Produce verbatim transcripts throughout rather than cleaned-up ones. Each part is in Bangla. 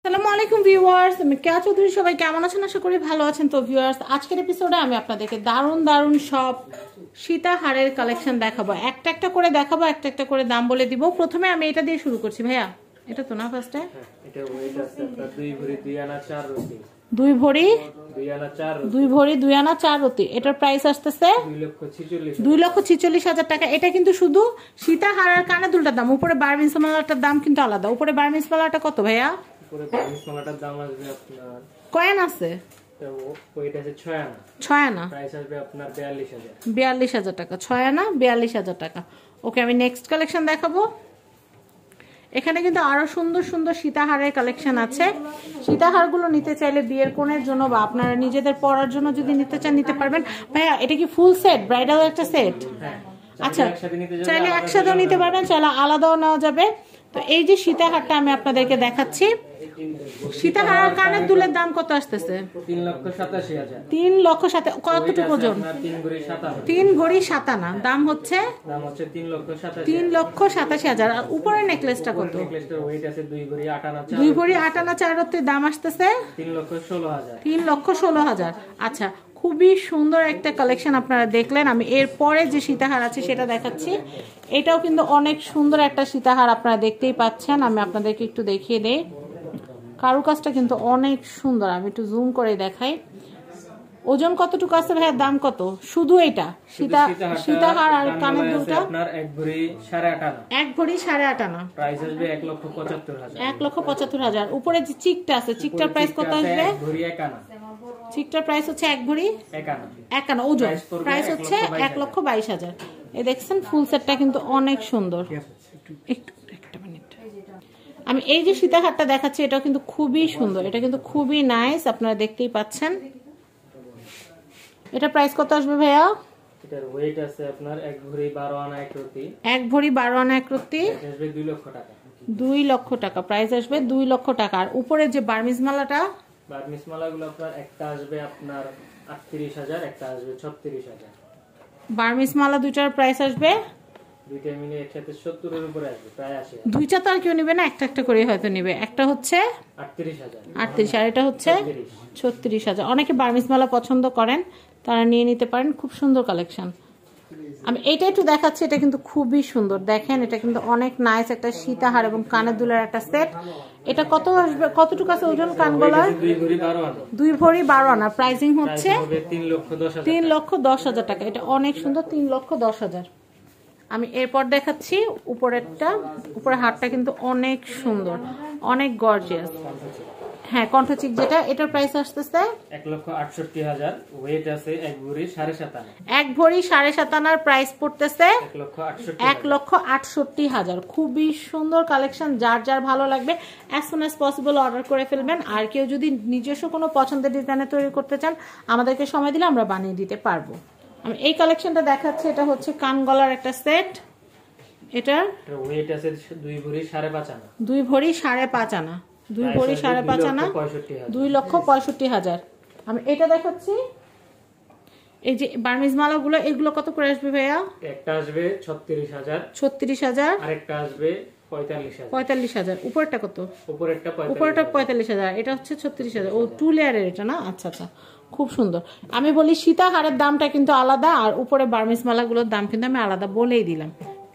আসসালামু আলাইকুম ভিউয়ার্স, আমি কেয়া চৌধুরী। সবাই কেমন আছেন? আশা করি ভালো আছেন। তো ভিউয়ার্স, আজকের এপিসোডে আমি আপনাদেরকে দারুণ দারুণ সব সীতাহারের কালেকশন দেখাবো। একটা একটা করে দেখাবো, একটা একটা করে দাম বলে দিব। প্রথমে আমি এটা দিয়ে শুরু করছি। ভাইয়া এটা তো না ফার্স্টে এটা ওয়েট আছে আপনার দুই ভরি দুই আনা চার রতি। দুই ভরি দুই আনা চার রতি। দুই ভরি দুই আনা চার রতি। এটার প্রাইস আসতেছে দুই লক্ষ ছিচল্লিশ হাজার টাকা। এটা কিন্তু শুধু সীতাহার আর কানে দুলটার দাম। উপরে বারমিন্স মালাটার দাম কিন্তু আলাদা। উপরে বারমিন্স মালাটা কত ভাইয়া? উপরে বারমিন্স মালাটার দাম আসবে আপনার কয়েন আছে ওয়েট আছে ছয় আনা। ছয় আনা প্রাইস আসবে আপনার বিয়াল্লিশ হাজার। বিয়াল্লিশ হাজার টাকা। ছয় আনা বিয়াল্লিশ হাজার টাকা। ওকে, আমি নেক্সট কালেকশন দেখাবো। এখানে কিন্তু আরো সুন্দর সুন্দর সীতাহারের কালেকশন আছে। সীতাহারগুলো নিতে চাইলে বিয়ের কোণের জন্য বা আপনারা নিজেদের পরার জন্য যদি নিতে চান নিতে পারবেন। ভাইয়া এটা কি ফুল সেট, ব্রাইডাল একটা সেট? আচ্ছা, চাইলে একসাথেও নিতে পারবেন, চাইলে আলাদাও নেওয়া যাবে। তো এই যে সীতাহারটা আমি আপনাদেরকে দেখাচ্ছি। সীতাহার আর কানের দুলের দাম কত আসতেছে? তিন লক্ষ সাতাশি হাজার। তিন লক্ষ সাথে কতটুকু ওজন? তিন ভরি সাত আনা। তিন ভরি সাত আনা। দাম হচ্ছে দাম হচ্ছে তিন লক্ষ সাতাশি। তিন লক্ষ সাতাশি হাজার। আর উপরের নেকলেসটা কত? নেকলেসটার ওয়েট আছে দুই ভরি আট আনা। দুই ভরি আট আনা চার রতির দাম আসতেছে তিন লক্ষ ষোলো হাজার। তিন লক্ষ ষোলো হাজার। আচ্ছা, খুবই সুন্দর একটা কালেকশন আপনারা দেখলেন। আমি এরপরে যে সীতাহার আছে সেটা দেখাচ্ছি। এটাও কিন্তু অনেক সুন্দর একটা সীতাহার, আপনারা দেখতেই পাচ্ছেন। আমি আপনাদেরকে একটু দেখিয়ে দেই। কারুকাজটা কিন্তু অনেক সুন্দর। আমি একটু জুম করে দেখাই। ওজন কতটুকু আছে ভাইয়া? দাম কত? শুধু এটা সীতা সীতাহার আর কানের দুলটা আপনার এক ভরি সাড়ে আট আনা। এক ভরি সাড়ে আট আনা। প্রাইস আসবে এক লক্ষ পঁচাত্তর হাজার। এক লক্ষ পঁচাত্তর হাজার। উপরে যে চিকটা আছে, চিকটার প্রাইস কত আসবে? এক ভরি এক আনা। চিকটার প্রাইস হচ্ছে এক ভরি এক আনা। এক আনা। ওজন প্রাইস হচ্ছে এক লক্ষ বাইশ হাজার। এই দেখছেন ফুল সেটটা কিন্তু অনেক সুন্দর। একটু একটা মিনিট, আমি এই যে সীতাহারটা দেখাচ্ছি এটা কিন্তু খুবই সুন্দর। এটা কিন্তু খুবই নাইস, আপনারা দেখতেই পাচ্ছেন। এটা প্রাইস কত আসবে ভাইয়া? এটার ওয়েট আছে আপনার এক ভরি বারো আনা এক রতি। এক ভরি বারো আনা এক রতি। আসবে দুই লক্ষ টাকা। দুই লক্ষ টাকা। প্রাইস আসবে দুই লক্ষ টাকা। আর উপরে যে বার্মিজ মালাটা, বার্মিজ মালাগুলো আপনার একটা আসবে আপনার আটত্রিশ হাজার, একটা আসবে ছত্রিশ হাজার। বার্মিজ মালা দুইটার প্রাইস আসবে দুইটা মিলে একসাথে সত্তর এর উপরে আসবে, প্রায় আশি। দুইটা তো আর কেউ নিবে না, একটা একটা করে হয়তো নিবে। একটা হচ্ছে আটত্রিশ হাজার আটত্রিশ আর এটা হচ্ছে ছত্রিশ হাজার। অনেকে বার্মিজ মালা পছন্দ করেন, তারা নিয়ে নিতে পারেন। খুব সুন্দর কালেকশন। আমি এইটা একটু দেখাচ্ছি। এটা কিন্তু খুবই সুন্দর। দেখেন এটা কিন্তু অনেক নাইস একটা সীতাহার এবং কানের দুলের একটা সেট। এটা কত আসবে? কতটুকু আছে ওজন কান গলার? দুই ভরি বারো আনা। দুই ভরি বারো আনা। প্রাইসিং হচ্ছে তিন লক্ষ দশ হাজার। তিন লক্ষ দশ হাজার টাকা। এটা অনেক সুন্দর। তিন লক্ষ দশ হাজার। আমি এরপর দেখাচ্ছি উপরেরটা। উপরের হারটা কিন্তু অনেক সুন্দর, অনেক গর্জিয়াস। হ্যাঁ, কণ্ঠচিক যেটা, এটার প্রাইস আসতেছে এক লক্ষ আটষট্টি হাজার। ওয়েট আছে এক ভরি সাড়ে সাত আনা। এক ভরি সাড়ে সাত আনার প্রাইস পড়তেছে এক লক্ষ আটষট্টি এক লক্ষ আটষট্টি হাজার। খুবই সুন্দর কালেকশন। যার যার ভালো লাগবে as soon as possible order করে ফেলবেন। আর কেউ যদি নিজস্ব কোনো পছন্দের ডিজাইনে তৈরি করতে চান আমাদেরকে সময় দিলে আমরা বানিয়ে দিতে পারবো। আমি এই কালেকশনটা দেখাচ্ছি। এটা হচ্ছে কান গলার একটা সেট। এটার ওয়েট আছে দুই ভরি সাড়ে পাঁচ আনা। দুই ভরি সাড়ে পাঁচ আনা। দুই ভরি সাড়ে পাঁচ আনা। দুই লক্ষ পঁয়ষট্টি হাজার। আমি এটা দেখাচ্ছি। এই যে বার্মিজ মালাগুলো, এগুলো কত করে আসবে ভাইয়া? একটা আসবে ছত্রিশ হাজার। ছত্রিশ হাজার। আর একটা আসবে পঁয়তাল্লিশ হাজার। পঁয়তাল্লিশ হাজার। উপরটা কত? উপরেরটা উপরটা পঁয়তাল্লিশ হাজার। এটা হচ্ছে ছত্রিশ হাজার। ও টু লেয়ারের এটা না? আচ্ছা আচ্ছা, খুব সুন্দর। আমি বলি সীতাহারের দামটা কিন্তু আলাদা, আর উপরে বার্মিজ মালাগুলোর দাম কিন্তু আমি আলাদা বলেই দিলাম।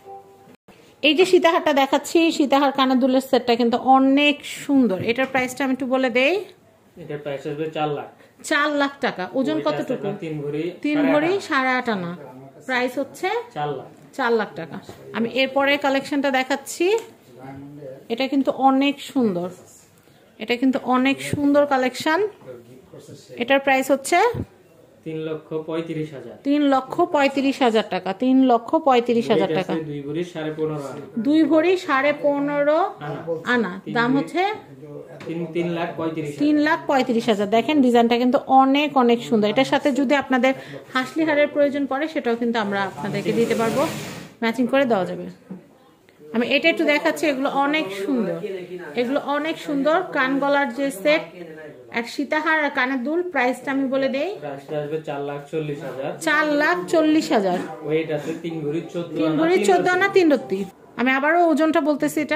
এই যে সীতাহারটা দেখাচ্ছি, সীতাহার কানের দুলের সেটটা কিন্তু অনেক সুন্দর। এটার প্রাইসটা আমি একটু বলে দেই। এটার প্রাইস আসবে চার লাখ। চার লাখ টাকা। ওজন কতটুকু? তিন ভরি তিন ভরি সাড়ে আট আনা। প্রাইস হচ্ছে চার লাখ চার লাখ টাকা। আমি এরপরে কালেকশনটা দেখাচ্ছি। এটা কিন্তু অনেক সুন্দর। এটা কিন্তু অনেক সুন্দর কালেকশন। এটার প্রাইস হচ্ছে তিন লক্ষ পঁয়ত্রিশ হাজার। তিন লক্ষ পঁয়ত্রিশ হাজার টাকা। তিন লক্ষ পঁয়ত্রিশ হাজার টাকা। দুই ভরি সাড়ে পনেরো আনা। দুই ভরি সাড়ে পনেরো আনা। দাম হচ্ছে তিন লাখ পঁয়ত্রিশ তিন লাখ পঁয়ত্রিশ হাজার। দেখেন ডিজাইনটা কিন্তু অনেক অনেক সুন্দর। এটার সাথে যদি আপনাদের হাসলি হারের প্রয়োজন পড়ে সেটাও কিন্তু আমরা আপনাদেরকে দিতে পারবো, ম্যাচিং করে দেওয়া যাবে। আমি এটা একটু দেখাচ্ছি। এগুলো অনেক সুন্দর। এগুলো অনেক সুন্দর। কান গলার যে সেট, এক সীতাহার আর কানের দুল। প্রাইসটা আমি বলে দেই। চার লাখ চল্লিশ হাজার। চার লাখ চল্লিশ হাজার। ওয়েট আছে তিন ভরি চোদ্দ তিন ভরি চোদ্দ আনা তিন রত্তি। আমি আবারও ওজনটা বলতেছি। এটা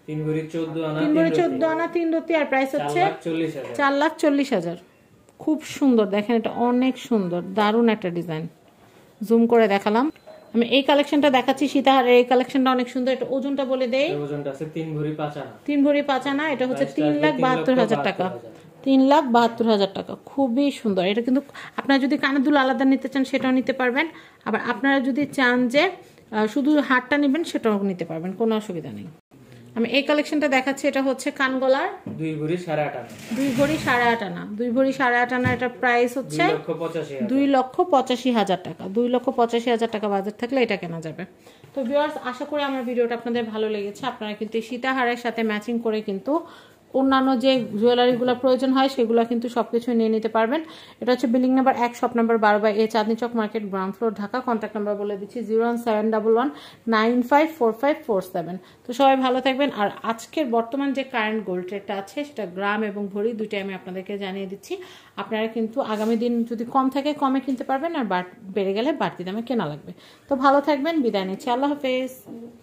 তিন ভরি চৌদ্দ আনা তিন ভরি চৌদ্দ আনা তিন রতি আর প্রাইস হচ্ছে চল্লিশ হাজার চার লাখ চল্লিশ হাজার। খুব সুন্দর, দেখেন এটা অনেক সুন্দর, দারুণ একটা ডিজাইন। জুম করে দেখালাম আমি। এই কালেকশনটা দেখাচ্ছি সীতাহারের, এই কালেকশনটা অনেক সুন্দর। এটা ওজনটা বলে দেই, ওজনটা আছে তিন ভরি পাঁচ আনা। তিন ভরি পাঁচ আনা। এটা হচ্ছে তিন লাখ বাহাত্তর হাজার টাকা, তিন লাখ বাহাত্তর হাজার টাকা। খুবই সুন্দর। এটা কিন্তু আপনারা যদি কানের দুল আলাদা নিতে চান সেটাও নিতে পারবেন, আবার আপনারা যদি চান যে শুধু হারটা নেবেন সেটাও নিতে পারবেন, কোনো অসুবিধা নেই। আমি এই কালেকশনটা দেখাচ্ছি, এটা হচ্ছে কানগলার দুই ভরি সাড়ে আট আনা, দুই ভরি সাড়ে আট আনা, দুই ভরি সাড়ে আট আনা। এটা প্রাইস হচ্ছে দুই লক্ষ পঁচাশি হাজার টাকা, দুই লক্ষ পঁচাশি হাজার টাকা বাজার থাকলে এটা কেনা যাবে। তো ভিউয়ার্স, আশা করি আমার ভিডিওটা আপনাদের ভালো লেগেছে। আপনারা কিন্তু এই সীতাহারের সাথে ম্যাচিং করে কিন্তু অন্যান্য যে জুয়েলারিগুলো প্রয়োজন হয় সেগুলো কিন্তু সবকিছু নিয়ে নিতে পারবেন। এটা হচ্ছে বিল্ডিং নাম্বার এক, শপ নাম্বার বারো by A, Chandni Chowk market, ground floor, Dhaka. Contact number বলে দিচ্ছি zero one seven double one nine five four five four seven. তো সবাই ভালো থাকবেন। আর আজকের বর্তমান যে কারেন্ট গোল্ড রেটটা আছে সেটা গ্রাম এবং ভরি দুইটাই আমি আপনাদেরকে জানিয়ে দিচ্ছি। আপনারা কিন্তু আগামী দিন যদি কম থাকে কমে কিনতে পারবেন, আর বেড়ে গেলে বাড়তি দামে কেনা লাগবে। তো ভালো থাকবেন, বিদায় নিচ্ছি, আল্লাহ হাফেজ।